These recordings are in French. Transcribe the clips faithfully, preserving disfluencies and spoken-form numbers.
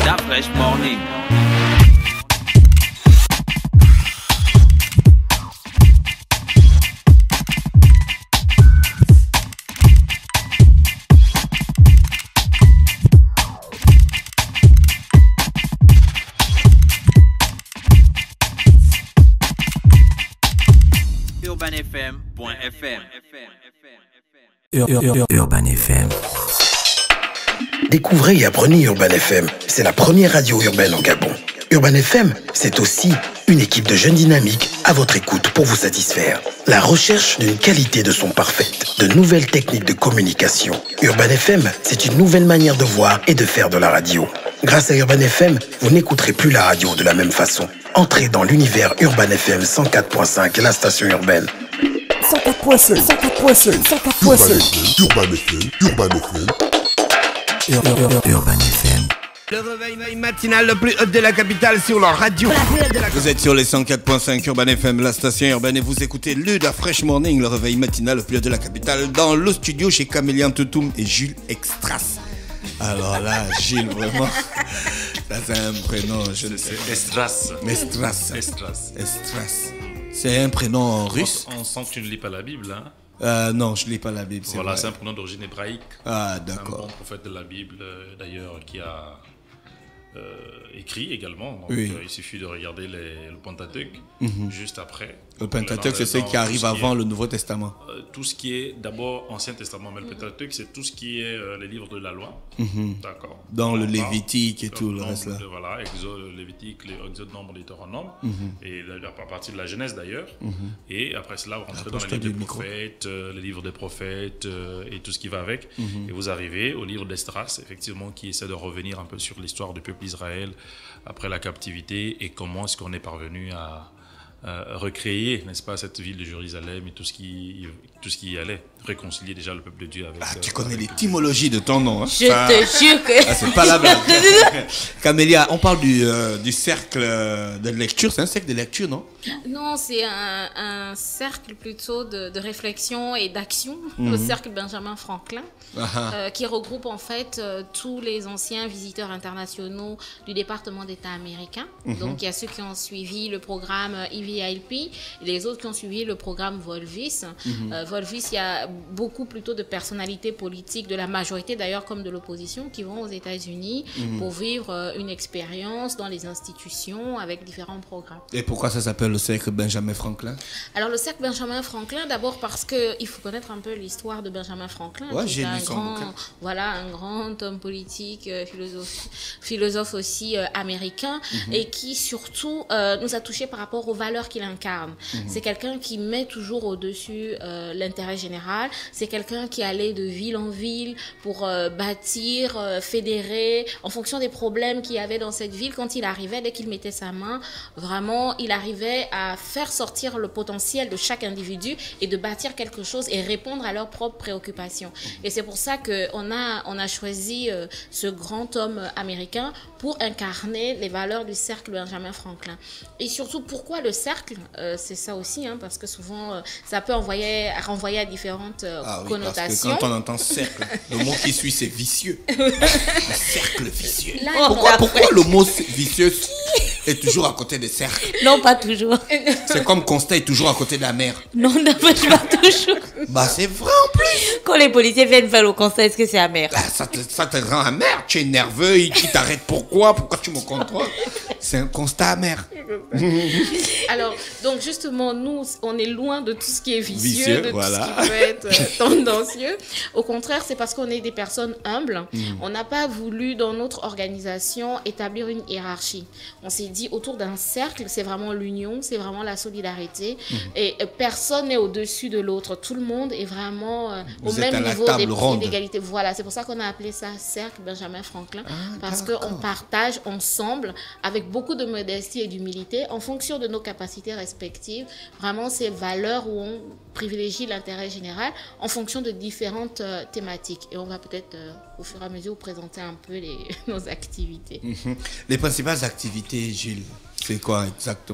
Da Fresh Morning. urban f m point f m. Ur- Ur- Ur- Urban F M. Découvrez et apprenez Urban F M. C'est la première radio urbaine en Gabon. Urban F M, c'est aussi une équipe de jeunes dynamiques à votre écoute pour vous satisfaire. La recherche d'une qualité de son parfaite, de nouvelles techniques de communication. Urban F M, c'est une nouvelle manière de voir et de faire de la radio. Grâce à Urban F M, vous n'écouterez plus la radio de la même façon. Entrez dans l'univers Urban F M cent quatre point cinq, la station urbaine. cent quatre point cinq, cent quatre point cinq, cent quatre point cinq. Urban F M, Urban F M. Ur- Ur- Ur- Urban F M. Le réveil matinal le plus haut de la capitale sur leur radio. Vous êtes sur les cent quatre point cinq Urban F M, la station urbaine, et vous écoutez le Da Fresh Morning, le réveil matinal le plus haut de la capitale, dans le studio chez Camélia Toutoum et Jules Extras. Alors là, Gilles, vraiment, ça c'est un prénom, je ne sais pas. Estras. Estras. Estras. Estras. C'est un prénom russe? On, on sent que tu ne lis pas la Bible, hein? Euh, non, je ne lis pas la Bible. C'est Voilà, vrai. c'est un prénom d'origine hébraïque. Ah, Un d'accord. bon prophète de la Bible, euh, d'ailleurs, qui a euh, écrit également. Donc, Oui. euh, il suffit de regarder les, le Pentateuque Mhm. juste après. Le Pentateuque, Dans- c'est ce dans qui arrive tout ce avant est- le Nouveau Testament. euh, tout ce qui est d'abord Ancien Testament, mais le Pentateuque, c'est tout ce qui est euh, les livres de la loi. Mhm. D'accord. Dans le On parle- Lévitique et Comme tout le nombre reste là. de- Voilà, Exode, Lévitique, les- Exode, Nombre, Deutéronome, Mhm. et la- à partir de la Genèse d'ailleurs. Mhm. Et après cela, vous rentrez dans les Approche-toi livres du des micro. prophètes, euh, les livres des prophètes euh, et tout ce qui va avec. Mhm. Et vous arrivez au livre d'Esdras, effectivement, qui essaie de revenir un peu sur l'histoire du peuple d'Israël après la captivité et comment est-ce qu'on est parvenu à, à recréer, n'est-ce pas, cette ville de Jérusalem et tout ce qui, tout ce qui y allait, réconcilier déjà le peuple de Dieu avec. Ah, tu euh, connais avec l'étymologie de ton nom, hein? Je Ça- te jure que... Ah, c'est pas la blague. Camélia, on parle du, euh, du cercle de lecture. C'est un cercle de lecture, non? Non, c'est un, un cercle plutôt de, de réflexion et d'action, Mhm. le cercle Benjamin Franklin, Ah, ah. euh, qui regroupe en fait euh, tous les anciens visiteurs internationaux du département d'État américain. Mhm. Donc il y a ceux qui ont suivi le programme E V I P et les autres qui ont suivi le programme Volvis. Mhm. Euh, Volvis, il y a beaucoup plutôt de personnalités politiques, de la majorité d'ailleurs comme de l'opposition, qui vont aux États-Unis Mhm. pour vivre euh, une expérience dans les institutions avec différents programmes. Et pourquoi ça s'appelle le cercle Benjamin Franklin? Alors le cercle Benjamin Franklin, d'abord parce que il faut connaître un peu l'histoire de Benjamin Franklin, Ouais, qui j'ai est un lu son grand, bouquin. voilà, un grand homme politique, euh, philosophe, philosophe aussi euh, américain, Mhm. et qui surtout euh, nous a touchés par rapport aux valeurs qu'il incarne. Mhm. C'est quelqu'un qui met toujours au-dessus euh, l'intérêt général. C'est quelqu'un qui allait de ville en ville pour euh, bâtir, euh, fédérer, en fonction des problèmes qu'il y avait dans cette ville. Quand il arrivait, dès qu'il mettait sa main, vraiment, il arrivait à faire sortir le potentiel de chaque individu et de bâtir quelque chose et répondre à leurs propres préoccupations. Et c'est pour ça qu'on a, on a choisi euh, ce grand homme américain pour incarner les valeurs du cercle Benjamin Franklin. Et surtout, pourquoi le cercle? Euh, C'est ça aussi, hein, parce que souvent, euh, ça peut envoyer, renvoyer à différentes euh, Ah oui, connotations. parce que quand on entend cercle, le mot qui suit c'est vicieux. Le cercle vicieux. Là, pourquoi on pourquoi le mot vicieux est toujours à côté des cercles? Non, pas toujours. C'est comme Constat est toujours à côté de la mer. Non, n'empêche pas toujours. Bah c'est vrai en plus. Quand les policiers viennent faire le constat, est-ce que c'est amer? Ah, ça, te, ça te rend amer. Tu es nerveux, il tu t'arrêtes pourquoi? Pourquoi tu me contrôles? C'est un constat amer. Alors, donc justement, nous, on est loin de tout ce qui est vicieux, Vicieux, de voilà. tout ce qui peut être euh, tendancieux. Au contraire, c'est parce qu'on est des personnes humbles. Mm. On n'a pas voulu, dans notre organisation, établir une hiérarchie. On s'est dit, autour d'un cercle, c'est vraiment l'union, c'est vraiment la solidarité. Mm. Et euh, personne n'est au-dessus de l'autre. Tout le monde est vraiment euh, au Vous êtes même à la niveau table des- ronde. d'égalité. Voilà, c'est pour ça qu'on a appelé ça cercle Benjamin Franklin. Ah, parce d'accord. qu'on partage ensemble, avec beaucoup de modestie et d'humilité, en fonction de nos capacités respectives, vraiment ces valeurs où on privilégie l'intérêt général en fonction de différentes euh, thématiques. Et on va peut-être, euh, au fur et à mesure, vous présenter un peu les, nos activités. Mhm. Les principales activités, Gilles, c'est quoi exactement?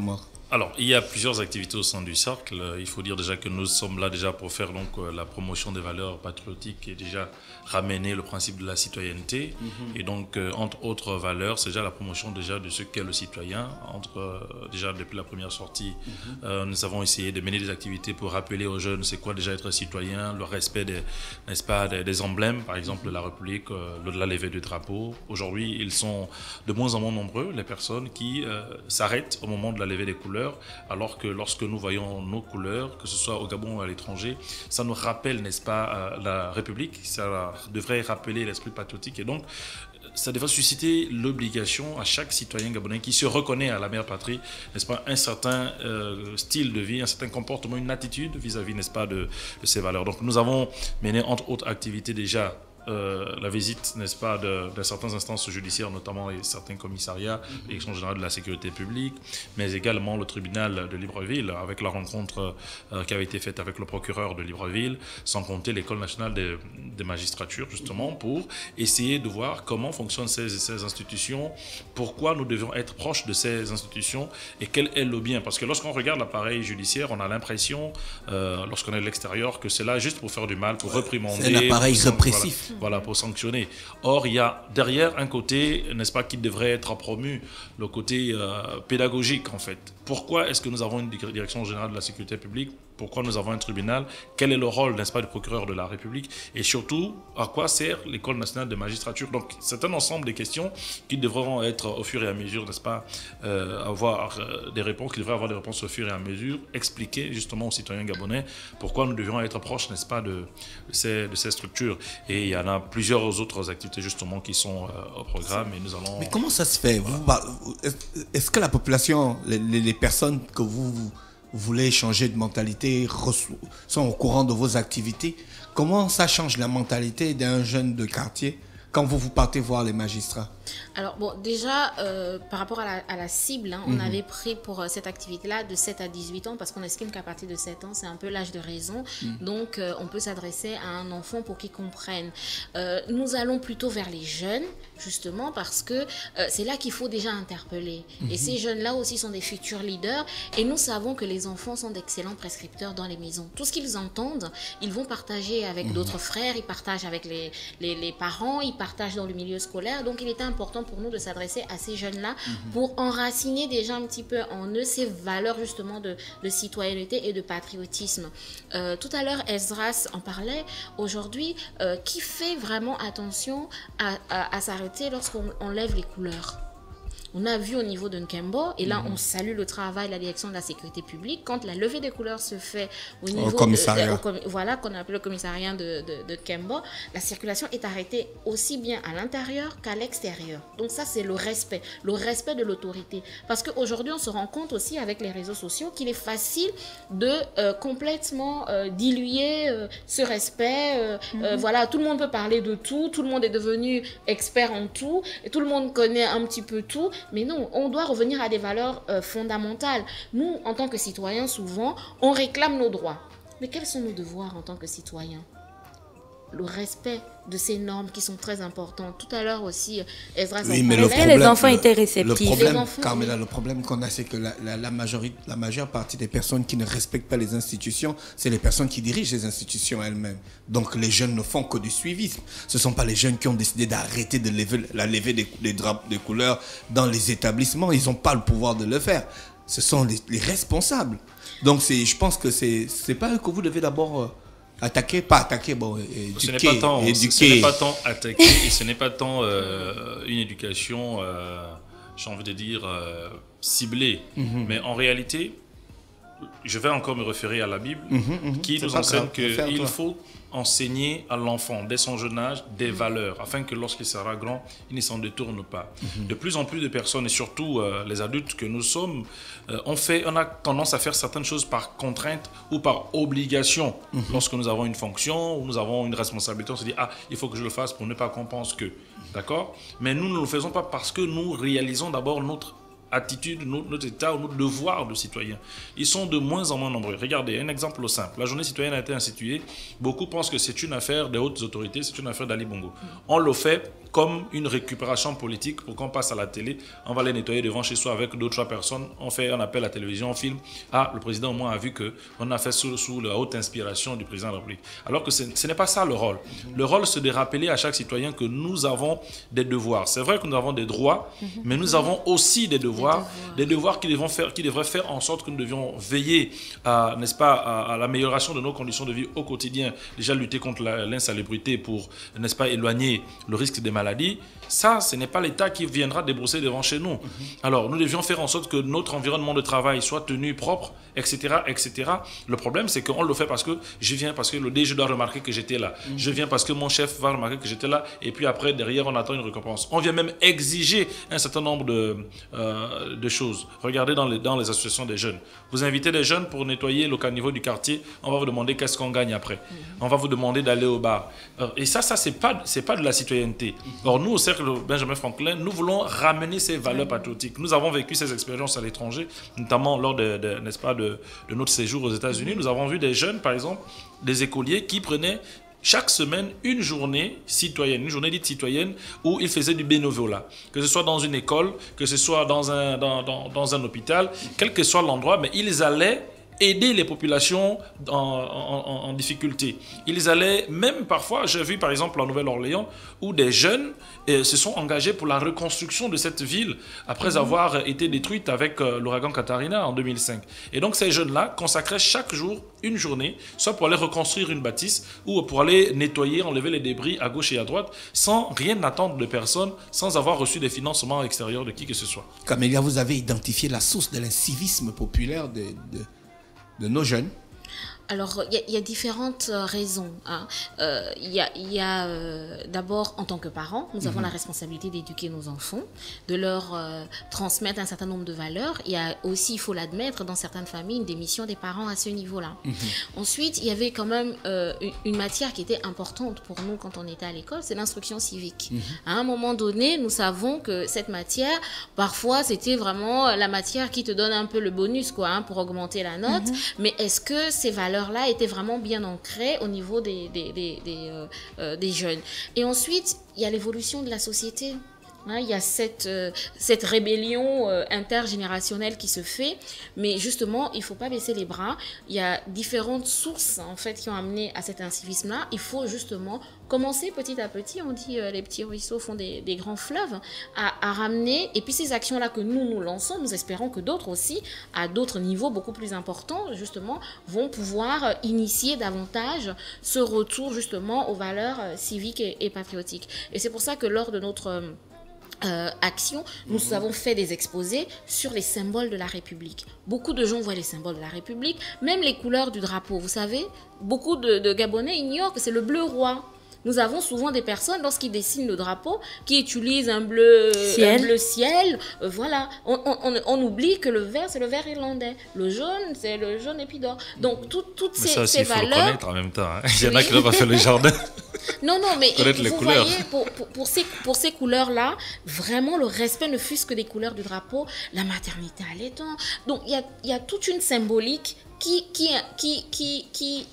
Alors, il y a plusieurs activités au sein du cercle. Il faut dire déjà que nous sommes là déjà pour faire donc la promotion des valeurs patriotiques et déjà ramener le principe de la citoyenneté. Mm-hmm. Et donc, euh, entre autres valeurs, c'est déjà la promotion déjà de ce qu'est le citoyen. Entre, euh, déjà, depuis la première sortie, mm-hmm. euh, nous avons essayé de mener des activités pour rappeler aux jeunes c'est quoi déjà être citoyen, le respect des, n'est-ce pas, des, des emblèmes, par exemple, de la République, euh, de la levée du drapeau. Aujourd'hui, ils sont de moins en moins nombreux, les personnes qui euh, s'arrêtent au moment de la levée des couleurs. Alors que lorsque nous voyons nos couleurs, que ce soit au Gabon ou à l'étranger, ça nous rappelle, n'est-ce pas, la République, ça devrait rappeler l'esprit patriotique et donc ça devrait susciter l'obligation à chaque citoyen gabonais qui se reconnaît à la mère patrie, n'est-ce pas, un certain euh, style de vie, un certain comportement, une attitude vis-à-vis, n'est-ce pas, de, de ces valeurs. Donc nous avons mené entre autres activités déjà Euh, la visite, n'est-ce pas, de, de certaines instances judiciaires, notamment et certains commissariats, mm-hmm. Direction générale de la sécurité publique, mais également le tribunal de Libreville, avec la rencontre euh, qui avait été faite avec le procureur de Libreville, sans compter l'école nationale des, des magistratures, justement, pour essayer de voir comment fonctionnent ces, ces institutions, pourquoi nous devons être proches de ces institutions et quel est le bien. Parce que lorsqu'on regarde l'appareil judiciaire, on a l'impression, euh, lorsqu'on est de l'extérieur, que c'est là juste pour faire du mal, pour réprimander. C'est un appareil répressif. Voilà. Voilà, pour sanctionner. Or, il y a derrière un côté, n'est-ce pas, qui devrait être promu, le côté euh, pédagogique, en fait. Pourquoi est-ce que nous avons une direction générale de la sécurité publique? Pourquoi nous avons un tribunal? Quel est le rôle, n'est-ce pas, du procureur de la République? Et surtout, à quoi sert l'école nationale de magistrature? Donc, c'est un ensemble de questions qui devront être au fur et à mesure, n'est-ce pas, euh, avoir euh, des réponses, qui devraient avoir des réponses au fur et à mesure, expliquer justement aux citoyens gabonais pourquoi nous devions être proches, n'est-ce pas, de, de, ces, de ces structures. Et il y en a plusieurs autres activités justement qui sont euh, au programme et nous allons... Mais comment ça se fait? Vous, est-ce que la population, les, les personnes que vous... vous voulez changer de mentalité, sont au courant de vos activités? Comment ça change la mentalité d'un jeune de quartier quand vous vous partez voir les magistrats? Alors bon, déjà, euh, par rapport à la, à la cible, hein, on mm-hmm. avait pris pour euh, cette activité-là de sept à dix-huit ans parce qu'on estime qu'à partir de sept ans, c'est un peu l'âge de raison. Mm. Donc, euh, on peut s'adresser à un enfant pour qu'il comprenne. Euh, nous allons plutôt vers les jeunes, justement, parce que euh, c'est là qu'il faut déjà interpeller. Mm-hmm. Et ces jeunes-là aussi sont des futurs leaders. Et nous savons que les enfants sont d'excellents prescripteurs dans les maisons. Tout ce qu'ils entendent, ils vont partager avec mm-hmm. d'autres frères, ils partagent avec les, les, les parents, ils partagent dans le milieu scolaire. Donc, il est important pour nous de s'adresser à ces jeunes-là mm-hmm. pour enraciner déjà un petit peu en eux ces valeurs justement de, de citoyenneté et de patriotisme. Euh, tout à l'heure, Esdras en parlait. Aujourd'hui, euh, qui fait vraiment attention à, à, à s'arrêter lorsqu'on on lève les couleurs? On a vu au niveau de Nkembo, et là mmh. on salue le travail de la direction de la sécurité publique, quand la levée des couleurs se fait au niveau au commissariat. De, de, au, voilà, qu'on appelle le commissariat de, de, de Nkembo, la circulation est arrêtée aussi bien à l'intérieur qu'à l'extérieur. Donc ça c'est le respect, le respect de l'autorité. Parce qu'aujourd'hui on se rend compte aussi avec les réseaux sociaux qu'il est facile de euh, complètement euh, diluer euh, ce respect. Euh, mmh. euh, voilà, tout le monde peut parler de tout, tout le monde est devenu expert en tout, et tout le monde connaît un petit peu tout. Mais non, on doit revenir à des valeurs euh, fondamentales. Nous, en tant que citoyens, souvent, on réclame nos droits. Mais quels sont nos devoirs en tant que citoyens? Le respect de ces normes qui sont très importantes. Tout à l'heure aussi, Esdras oui, mais le problème, les enfants le, étaient réceptifs. Le problème, enfants, Carmela, le problème qu'on a, c'est que la, la, la, majorité, la majeure partie des personnes qui ne respectent pas les institutions, c'est les personnes qui dirigent les institutions elles-mêmes. Donc les jeunes ne font que du suivisme. Ce ne sont pas les jeunes qui ont décidé d'arrêter de lever, la levée des, des draps de couleurs dans les établissements. Ils n'ont pas le pouvoir de le faire. Ce sont les, les responsables. Donc je pense que ce n'est pas eux que vous devez d'abord... Euh, attaquer, pas attaquer, bon, éduquer, ce n'est pas tant, éduquer. Ce n'est pas tant attaquer et ce n'est pas tant euh, une éducation, euh, j'ai envie de dire, euh, ciblée. Mm-hmm. Mais en réalité, je vais encore me référer à la Bible mm-hmm, mm-hmm. qui nous enseigne qu'il faut enseigner à l'enfant dès son jeune âge des valeurs afin que lorsqu'il sera grand, il ne s'en détourne pas. Mm-hmm. De plus en plus de personnes et surtout euh, les adultes que nous sommes, euh, on, fait, on a tendance à faire certaines choses par contrainte ou par obligation. Mm-hmm. Lorsque nous avons une fonction ou nous avons une responsabilité, on se dit « Ah, il faut que je le fasse pour ne pas qu'on pense que… » D'accord? Mais nous ne le faisons pas parce que nous réalisons d'abord notre attitude, notre état ou notre devoir de citoyen. Ils sont de moins en moins nombreux. Regardez, un exemple simple. La journée citoyenne a été instituée. Beaucoup pensent que c'est une affaire des hautes autorités, c'est une affaire d'Ali Bongo. On le fait comme une récupération politique pour qu'on passe à la télé. On va les nettoyer devant chez soi avec deux, trois personnes. On fait un appel à la télévision, on filme. Ah, le président au moins a vu qu'on a fait sous, sous la haute inspiration du président de la République. Alors que ce, ce n'est pas ça le rôle. Le rôle, c'est de rappeler à chaque citoyen que nous avons des devoirs. C'est vrai que nous avons des droits, mais nous avons aussi des devoirs. Des devoirs qui, devons faire, qui devraient faire en sorte que nous devions veiller à, n'est-ce pas, à, à l'amélioration de nos conditions de vie au quotidien. Déjà lutter contre l'insalubrité pour, n'est-ce pas, éloigner le risque des maladies. Ça, ce n'est pas l'État qui viendra débrousser devant chez nous. Mm-hmm. Alors, nous devions faire en sorte que notre environnement de travail soit tenu propre, et cetera, et cetera. Le problème, c'est qu'on le fait parce que je viens, parce que le D G doit remarquer que j'étais là. Mm-hmm. Je viens parce que mon chef va remarquer que j'étais là. Et puis après, derrière, on attend une récompense. On vient même exiger un certain nombre de, euh, de choses. Regardez dans les, dans les associations des jeunes. Vous invitez des jeunes pour nettoyer le caniveau du quartier. On va vous demander qu'est-ce qu'on gagne après. Mm-hmm. On va vous demander d'aller au bar. Et ça, ça c'est pas, c'est pas de la citoyenneté. Or, nous, au cercle Benjamin Franklin, nous voulons ramener ces valeurs patriotiques. Nous avons vécu ces expériences à l'étranger, notamment lors de, de, n'est-ce pas, de, de notre séjour aux États-Unis. Nous avons vu des jeunes, par exemple, des écoliers qui prenaient chaque semaine une journée citoyenne, une journée dite citoyenne, où ils faisaient du bénévolat. Que ce soit dans une école, que ce soit dans un, dans, dans, dans un hôpital, quel que soit l'endroit, mais ils allaient aider les populations en, en, en difficulté. Ils allaient même parfois, j'ai vu par exemple en Nouvelle-Orléans, où des jeunes eh, se sont engagés pour la reconstruction de cette ville après mmh. avoir été détruite avec euh, l'ouragan Katrina en deux mille cinq. Et donc ces jeunes-là consacraient chaque jour une journée, soit pour aller reconstruire une bâtisse ou pour aller nettoyer, enlever les débris à gauche et à droite, sans rien attendre de personne, sans avoir reçu des financements extérieurs de qui que ce soit. Camélia, vous avez identifié la source de l'incivisme populaire de... de... de nos jeunes? Alors, il y, y a différentes raisons. Hein. Euh, y a, y a euh, d'abord, en tant que parents, nous mm-hmm. avons la responsabilité d'éduquer nos enfants, de leur euh, transmettre un certain nombre de valeurs. Il y a aussi, il faut l'admettre, dans certaines familles, une démission des parents à ce niveau-là. Mm-hmm. Ensuite, il y avait quand même euh, une, une matière qui était importante pour nous quand on était à l'école, c'est l'instruction civique. Mm-hmm. À un moment donné, nous savons que cette matière, parfois, c'était vraiment la matière qui te donne un peu le bonus, quoi, hein, pour augmenter la note. Mm-hmm. Mais est-ce que ces valeurs là étaient vraiment bien ancrées au niveau des, des, des, des, euh, euh, des jeunes. Et ensuite, il y a l'évolution de la société. Hein, il y a cette, euh, cette rébellion euh, intergénérationnelle qui se fait, mais justement, il ne faut pas baisser les bras. Il y a différentes sources en fait, qui ont amené à cet incivisme-là. Il faut justement commencer petit à petit, on dit euh, les petits ruisseaux font des, des grands fleuves, à, à ramener, et puis ces actions-là que nous, nous lançons, nous espérons que d'autres aussi, à d'autres niveaux beaucoup plus importants, justement, vont pouvoir euh, initier davantage ce retour justement aux valeurs euh, civiques et, et patriotiques. Et c'est pour ça que lors de notre... Euh, Euh, action, nous mmh. avons fait des exposés sur les symboles de la République. Beaucoup de gens voient les symboles de la République, même les couleurs du drapeau. Vous savez, beaucoup de, de Gabonais ignorent que c'est le bleu roi. Nous avons souvent des personnes, lorsqu'ils dessinent le drapeau, qui utilisent un bleu ciel. Un bleu ciel. Euh, voilà. On, on, on oublie que le vert, c'est le vert irlandais. Le jaune, c'est le jaune épidore. Donc, tout, toutes mais ces, ça aussi, ces valeurs... il faut le connaître en même temps. Hein. Il y en a qui n'ont pas fait le jardin. Non, non, mais vous voyez, pour, pour, pour ces, pour ces couleurs-là, vraiment, le respect ne fût-ce que des couleurs du drapeau, la maternité allaitant. Donc, il y a, y a toute une symbolique qui... qui, qui, qui, qui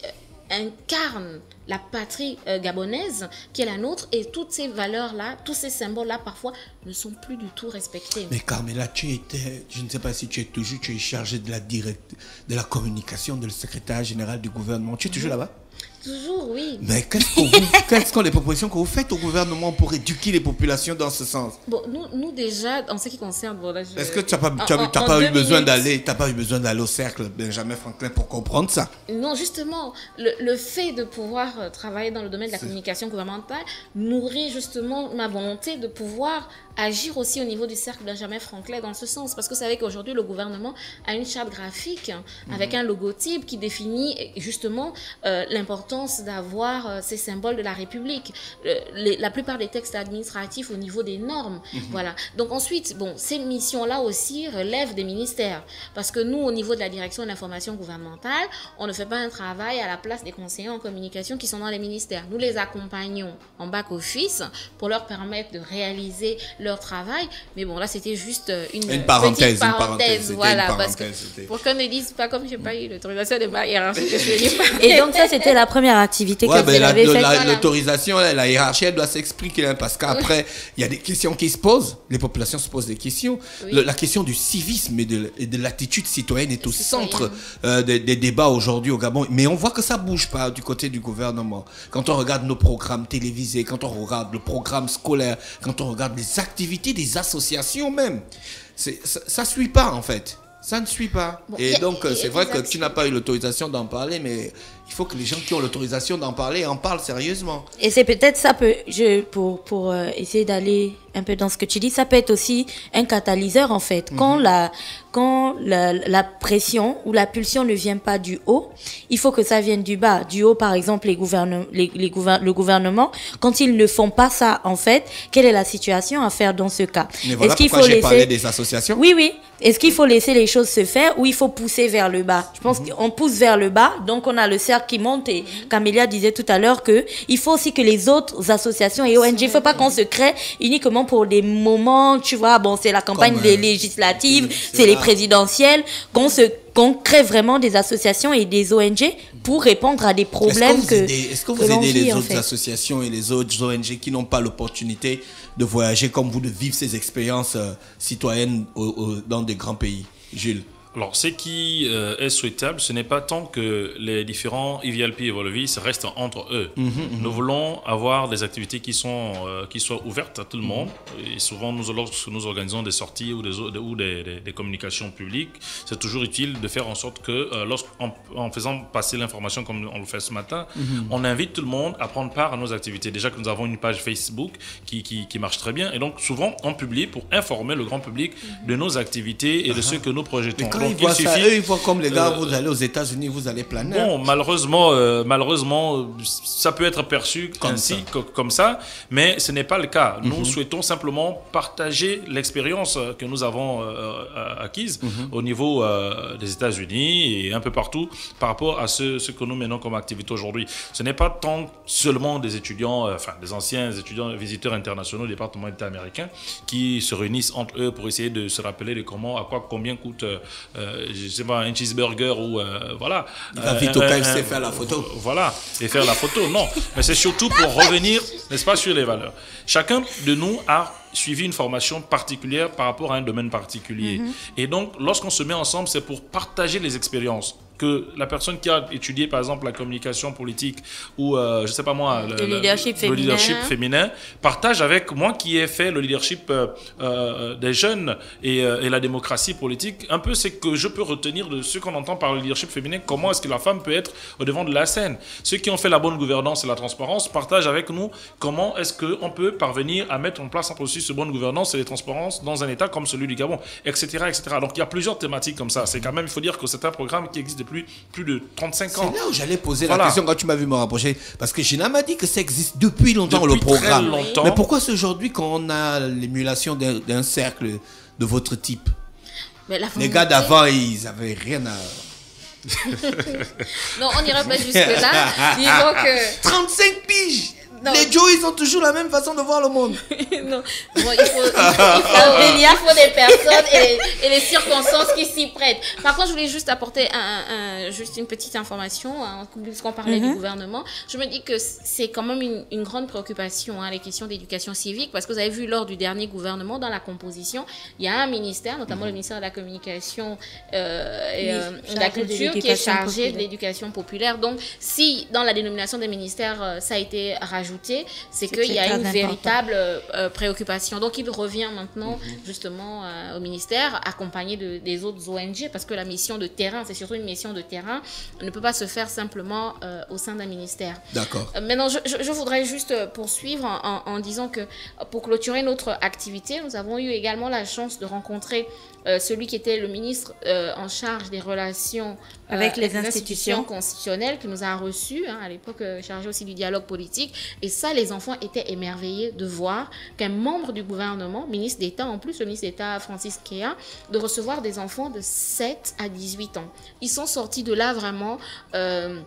incarne la patrie euh, gabonaise qui est la nôtre, et toutes ces valeurs-là, tous ces symboles-là, parfois, ne sont plus du tout respectés. Mais Carmela, tu étais, je ne sais pas si tu es toujours, tu es chargée de la, direct, de la communication de le secrétaire général du gouvernement. Tu es toujours là-bas? Toujours, oui. Mais qu'est-ce que vous, quelles sont les propositions que vous faites au gouvernement pour éduquer les populations dans ce sens? Bon, nous, nous déjà, en ce qui concerne... Bon, je... Est-ce que tu n'as pas, tu as, en, tu as pas eu besoin d'aller, tu n'as pas eu besoin d'aller au cercle Benjamin Franklin pour comprendre ça? Non, justement, le, le fait de pouvoir travailler dans le domaine de la communication gouvernementale nourrit justement ma volonté de pouvoir agir aussi au niveau du cercle Benjamin Franklin dans ce sens. Parce que vous savez qu'aujourd'hui, le gouvernement a une charte graphique mm-hmm. avec un logotype qui définit justement euh, l'importance d'avoir euh, ces symboles de la République. Euh, les, la plupart des textes administratifs au niveau des normes. Mm-hmm. Voilà. Donc ensuite, bon, ces missions-là aussi relèvent des ministères. Parce que nous, au niveau de la direction de l'information gouvernementale, on ne fait pas un travail à la place des conseillers en communication qui sont dans les ministères. Nous les accompagnons en back-office pour leur permettre de réaliser leur travail. Mais bon, là, c'était juste une, une parenthèse. Petite parenthèse, une parenthèse voilà. Une parce parenthèse, que, pour qu'on ne dise pas comme je n'ai pas eu l'autorisation de ma hiérarchie. Et donc, ça, c'était la première activité Ouais, que ben vous la- avez le- faite. la- Voilà. L'autorisation, la, la hiérarchie, elle doit s'expliquer, hein, parce qu'après, il y a des questions qui se posent, les populations se posent des questions. Oui. Le- la question du civisme et de, et de l'attitude citoyenne est au Citoyenne. centre euh, des, des débats aujourd'hui au Gabon. Mais on voit que ça bouge pas du côté du gouvernement. Quand on regarde nos programmes télévisés, quand on regarde le programme scolaire, quand on regarde les activités des associations même, c'est- ça, ça suit pas en fait. Ça ne suit pas. Bon, et y a- donc, y a c'est des vrai que actions. tu n'as pas eu l'autorisation d'en parler, mais il faut que les gens qui ont l'autorisation d'en parler en parlent sérieusement. Et c'est peut-être ça peut, je, pour, pour euh, essayer d'aller un peu dans ce que tu dis, ça peut être aussi un catalyseur en fait. Quand, la, quand la, la pression ou la pulsion ne vient pas du haut, il faut que ça vienne du bas. Du haut, par exemple, les gouvernements, les, les gouver- le gouvernement, quand ils ne font pas ça en fait, quelle est la situation à faire dans ce cas? Mais voilà Est-ce qu'il pourquoi faut j'ai parlé laisser... des associations. Oui, oui. Est-ce qu'il faut laisser les choses se faire ou il faut pousser vers le bas? Je pense qu'on pousse vers le bas, donc on a le cercle qui monte et Camélia disait tout à l'heure que il faut aussi que les autres associations et O N G, il ne faut pas qu'on se crée uniquement pour des moments, tu vois, bon, c'est la campagne Comme, des euh, législatives, c'est c'est les là. présidentielles, qu'on se qu'on crée vraiment des associations et des O N G pour répondre à des problèmes Est-ce que que vous aidez, est-ce que vous l'on aidez vit, les en autres fait. associations et les autres O N G qui n'ont pas l'opportunité de voyager comme vous, de vivre ces expériences euh, citoyennes au- au- dans des grands pays? Gilles. Alors, ce qui euh, est souhaitable, ce n'est pas tant que les différents I V L P et Volovis restent entre eux. Nous voulons avoir des activités qui, sont, euh, qui soient ouvertes à tout le monde. Et souvent, nous, lorsque nous organisons des sorties ou des, ou des, des, des communications publiques, c'est toujours utile de faire en sorte que, euh, lorsqu'en, en faisant passer l'information comme on le fait ce matin, on invite tout le monde à prendre part à nos activités. Déjà que nous avons une page Facebook qui, qui, qui marche très bien. Et donc, souvent, on publie pour informer le grand public de nos activités et de ce que nous projetons. Mais quand Donc, ils voient il ça, suffit- eux, ils voient comme les gars, euh, vous allez aux États-Unis, vous allez planer. Bon, malheureusement, euh, malheureusement, euh, ça peut être perçu Comme ainsi, ça. co- comme ça, mais ce n'est pas le cas. Nous souhaitons simplement partager l'expérience euh, que nous avons euh, euh, acquise au niveau euh, des États-Unis et un peu partout par rapport à ce, ce que nous menons comme activité aujourd'hui. Ce n'est pas tant seulement des étudiants, euh, enfin des anciens étudiants visiteurs internationaux du département d'État américain qui se réunissent entre eux pour essayer de se rappeler de comment, à quoi, combien coûte, euh, euh, je sais pas, un cheeseburger ou euh, voilà. Il va Euh, vite au un- K F C un- faire la photo. Voilà, et faire la photo. Non, mais c'est surtout pour revenir, n'est-ce pas, sur les valeurs. Chacun de nous a suivi une formation particulière par rapport à un domaine particulier. Et donc, lorsqu'on se met ensemble, c'est pour partager les expériences. Que la personne qui a étudié, par exemple, la communication politique ou, euh, je sais pas moi, Le leadership le féminin. leadership féminin, partage avec moi qui ai fait le leadership euh, euh, des jeunes et, euh, et la démocratie politique. Un peu, c'est que je peux retenir de ce qu'on entend par le leadership féminin, comment est-ce que la femme peut être au devant de la scène. Ceux qui ont fait la bonne gouvernance et la transparence partagent avec nous comment est-ce qu'on peut parvenir à mettre en place un processus de bonne gouvernance et de transparence dans un État comme celui du Gabon, et cetera, et cetera. Donc, il y a plusieurs thématiques comme ça. C'est quand même, il faut dire que c'est un programme qui existe depuis plus, plus de trente-cinq ans. C'est là où j'allais poser Voilà. la question quand tu m'as vu me rapprocher. Parce que Gina m'a dit que ça existe depuis longtemps, Depuis le programme. très longtemps. Mais pourquoi c'est aujourd'hui qu'on a l'émulation d'un d'un cercle de votre type? Mais la Les volonté- gars d'avant, ils avaient rien à... Non, on n'ira pas jusque-là. Disons que. trente-cinq piges. Non. Les Joe, ils ont toujours la même façon de voir le monde. Non. Bon, il faut, il faut, il faut- il faut des personnes et les, et les circonstances qui s'y prêtent. Par contre, je voulais juste apporter un, un- juste une petite information, hein, puisqu'on parlait du gouvernement. Je me dis que c'est quand même une, une grande préoccupation, hein, les questions d'éducation civique, parce que vous avez vu lors du dernier gouvernement, dans la composition, il y a un ministère, notamment le ministère de la Communication euh, et Oui, euh, de chargé la de Culture, qui est l'éducation chargé de populaire. l'éducation populaire. Donc, si dans la dénomination des ministères, euh, ça a été rajouté, c'est C'est qu'il y a très une important. véritable euh, préoccupation. Donc, il revient maintenant justement euh, au ministère, accompagné de, des autres O N G, parce que la mission de terrain, c'est surtout une mission de terrain, ne peut pas se faire simplement euh, au sein d'un ministère. D'accord. Euh, Maintenant, je, je- je voudrais juste euh, poursuivre en, en- en disant que euh, pour clôturer notre activité, nous avons eu également la chance de rencontrer euh, celui qui était le ministre euh, en charge des relations euh, Avec les institutions. constitutionnelles, qui nous a reçus, hein, à l'époque euh, chargé aussi du dialogue politique. Et ça, les enfants étaient émerveillés de voir qu'un membre du gouvernement, ministre d'État en plus, le ministre d'État Francis Kea, de recevoir des enfants de sept à dix-huit ans. Ils sont sortis de là vraiment... euh,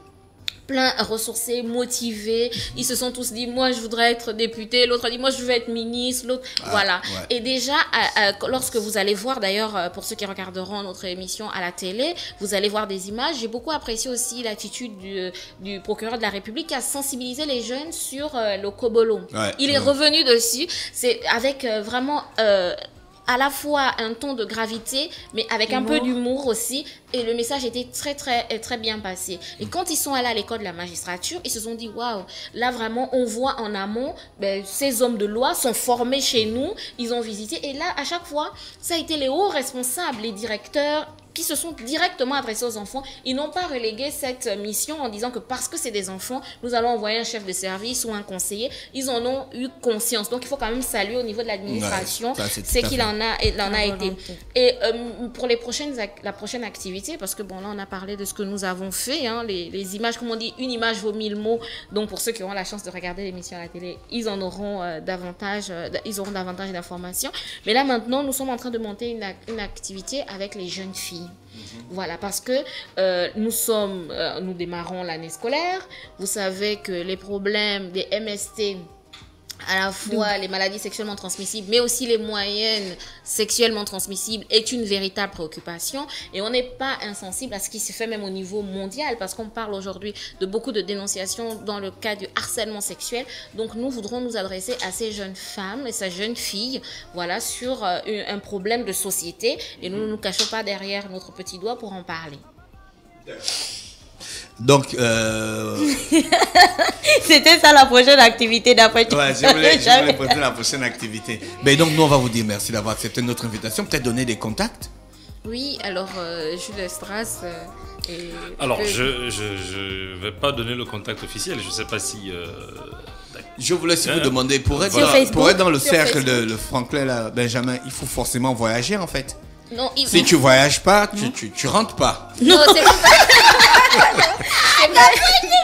plein, ressourcés, motivés. Ils se sont tous dit, moi, je voudrais être député. L'autre a dit, moi, je veux être ministre. L'autre, ah, voilà. Ouais. Et déjà, à, à, lorsque vous allez voir, d'ailleurs, pour ceux qui regarderont notre émission à la télé, vous allez voir des images. J'ai beaucoup apprécié aussi l'attitude du, du procureur de la République qui a sensibilisé les jeunes sur euh, le Kobolo. Ouais, Il est ouais. revenu dessus. C'est avec euh, vraiment... Euh, à la fois un ton de gravité, mais avec humour. Un peu d'humour aussi. Et le message était très, très, très bien passé. Et quand ils sont allés à l'école de la magistrature, ils se sont dit, waouh, là vraiment, on voit en amont, ben, ces hommes de loi sont formés chez nous, ils ont visité. Et là, à chaque fois, ça a été les hauts responsables, les directeurs, qui se sont directement adressés aux enfants. Ils n'ont pas relégué cette mission en disant que parce que c'est des enfants, nous allons envoyer un chef de service ou un conseiller. Ils en ont eu conscience. Donc, il faut quand même saluer au niveau de l'administration ouais, c'est qu'il en a, il en a été. Et euh, pour les prochaines, la prochaine activité, parce que bon, là, on a parlé de ce que nous avons fait, hein, les, les images, comme on dit, une image vaut mille mots. Donc, pour ceux qui auront la chance de regarder l'émission à la télé, ils en auront euh, davantage, euh, ils auront davantage d'informations. Mais là, maintenant, nous sommes en train de monter une, une activité avec les jeunes filles. Mmh. Voilà, parce que euh, nous sommes, euh, nous démarrons l'année scolaire. Vous savez que les problèmes des M S T, à la fois les maladies sexuellement transmissibles, mais aussi les moyennes sexuellement transmissibles, est une véritable préoccupation. Et on n'est pas insensible à ce qui se fait même au niveau mondial, parce qu'on parle aujourd'hui de beaucoup de dénonciations dans le cas du harcèlement sexuel. Donc nous voudrons nous adresser à ces jeunes femmes et ces jeunes filles, voilà, sur euh, un problème de société. Et nous ne nous cachons pas derrière notre petit doigt pour en parler. Donc, euh... c'était ça la prochaine activité d'après toi. Ouais, je voulais, je voulais poser la prochaine activité. Mais donc, nous, on va vous dire merci d'avoir accepté notre invitation. Peut-être donner des contacts. Oui, alors, euh, Jules Estras. Euh, et alors, que... je ne vais pas donner le contact officiel. Je ne sais pas si. Euh... Je voulais aussi hein? vous demander, pour être, voilà. pour être dans le sur cercle Facebook. de le Franklin, là, Benjamin, il faut forcément voyager en fait. Non, il... Si tu voyages pas, tu, tu, tu rentres pas. Non, c'est pas c'est pas...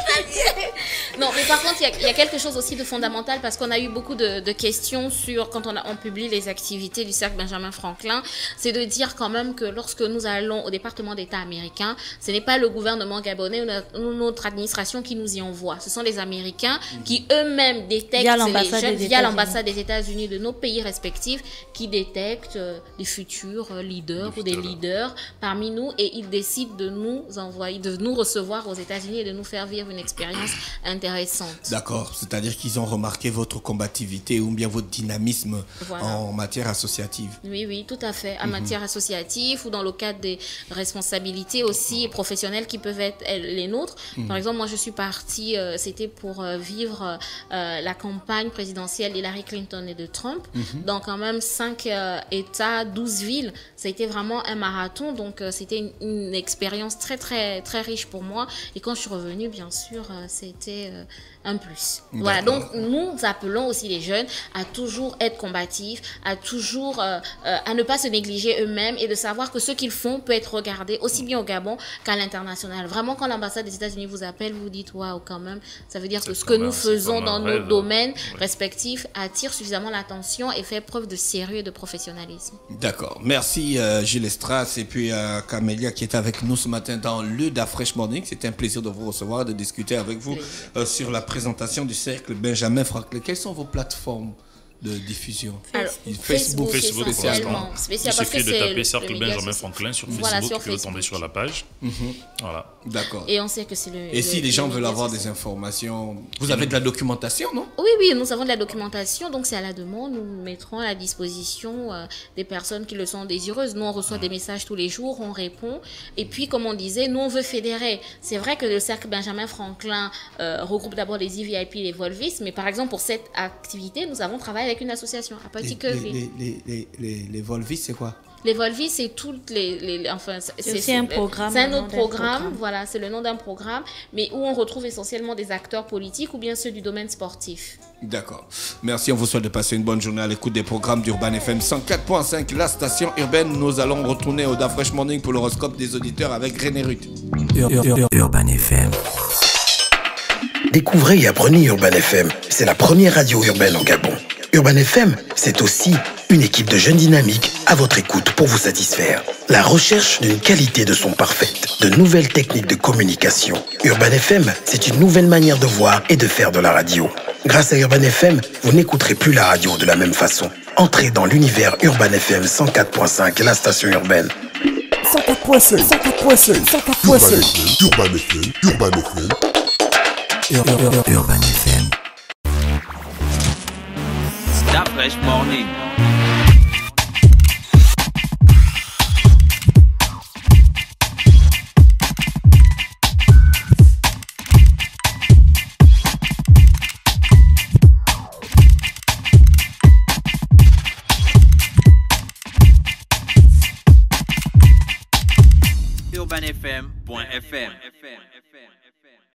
Non, mais par contre, il y, y a quelque chose aussi de fondamental parce qu'on a eu beaucoup de, de questions sur, quand on, a, on publie les activités du cercle Benjamin Franklin, c'est de dire quand même que lorsque nous allons au département d'État américain, ce n'est pas le gouvernement gabonais ou notre administration qui nous y envoie. Ce sont les Américains qui eux-mêmes détectent les jeunes via l'ambassade des États-Unis de nos pays respectifs qui détectent euh, des futurs euh, leaders ou des leaders parmi nous et ils décident de nous envoyer, de nous recevoir aux États-Unis et de nous faire vivre une expérience intéressante. D'accord, c'est-à-dire qu'ils ont remarqué votre combativité ou bien votre dynamisme voilà. en matière associative. Oui, oui, tout à fait. En mm-hmm. matière associative ou dans le cadre des responsabilités aussi professionnelles qui peuvent être les nôtres. Mm-hmm. Par exemple, moi je suis partie, euh, c'était pour euh, vivre euh, la campagne présidentielle d'Hillary Clinton et de Trump. Mm-hmm. Dans quand même cinq euh, États, douze villes. Ça a été vraiment un marathon, donc euh, c'était une, une expérience très, très, très riche pour moi. Et quand je suis revenue, bien sûr, euh, c'était... Euh, un plus. Voilà, donc nous appelons aussi les jeunes à toujours être combatifs, à toujours euh, euh, à ne pas se négliger eux-mêmes et de savoir que ce qu'ils font peut être regardé aussi bien au Gabon qu'à l'international. Vraiment, quand l'ambassade des États-Unis vous appelle, vous dites waouh, quand même, ça veut dire que ce que nous faisons dans nos domaines respectifs attire suffisamment l'attention et fait preuve de sérieux et de professionnalisme. D'accord. Merci euh, Gilles Estras et puis euh, Camélia qui est avec nous ce matin dans le Da Fresh Morning. C'était un plaisir de vous recevoir, de discuter avec vous euh, sur la présentation du cercle Benjamin Franklin. Quelles sont vos plateformes de diffusion? Alors, Facebook, Facebook, Facebook spécialement. Spécial, il suffit de taper cercle Benjamin Franklin sur Facebook, voilà, sur Facebook. Vous tombez sur la page. Mm-hmm. Voilà. D'accord. Et on sait que c'est le. Et le, si les gens veulent avoir des informations, vous avez de la documentation, non? Oui, oui, nous avons de la documentation, donc c'est à la demande. Nous mettrons à la disposition euh, des personnes qui le sont désireuses. Nous, on reçoit mmh. des messages tous les jours, on répond. Et puis, comme on disait, nous, on veut fédérer. C'est vrai que le cercle Benjamin Franklin euh, regroupe d'abord les E V I P et les Volvis, mais par exemple, pour cette activité, nous avons travaillé avec une association à les, les, les, les, les, les, les Volvis, c'est quoi? Les Volvis, c'est toutes les, les enfin, c'est, c'est, c'est un programme. C'est un autre programme, programme, voilà, c'est le nom d'un programme, mais où on retrouve essentiellement des acteurs politiques ou bien ceux du domaine sportif. D'accord. Merci, on vous souhaite de passer une bonne journée à l'écoute des programmes d'Urban F M cent quatre point cinq, la station urbaine. Nous allons retourner au Da Fresh Morning pour l'horoscope des auditeurs avec René Ruth. Ur- Ur- Ur- Urban F M. Découvrez et apprenez Urban F M. C'est la première radio urbaine en Gabon. Urban F M, c'est aussi une équipe de jeunes dynamiques à votre écoute pour vous satisfaire. La recherche d'une qualité de son parfaite, de nouvelles techniques de communication. Urban F M, c'est une nouvelle manière de voir et de faire de la radio. Grâce à Urban F M, vous n'écouterez plus la radio de la même façon. Entrez dans l'univers Urban F M cent quatre point cinq, la station urbaine. cent quatre point cinq, cent quatre point cinq, cent quatre point cinq. Urban F M, Urban F M. Urban F M. La Fresh Morning. urban f m point f m